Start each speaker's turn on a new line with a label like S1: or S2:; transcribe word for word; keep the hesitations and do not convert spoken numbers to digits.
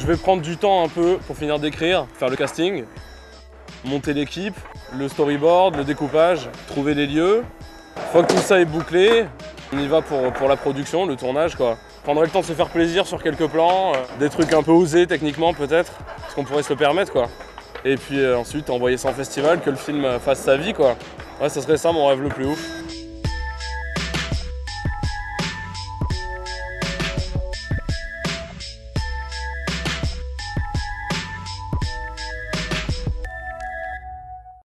S1: vais prendre du temps un peu pour finir d'écrire, faire le casting, monter l'équipe, le storyboard, le découpage, trouver les lieux. Une fois que tout ça est bouclé, on y va pour, pour la production, le tournage quoi. Prendrait le temps de se faire plaisir sur quelques plans, euh, des trucs un peu osés techniquement peut-être, parce qu'on pourrait se le permettre quoi. Et puis euh, ensuite envoyer ça en festival, que le film fasse sa vie quoi. Ouais, ça serait ça mon rêve le plus ouf.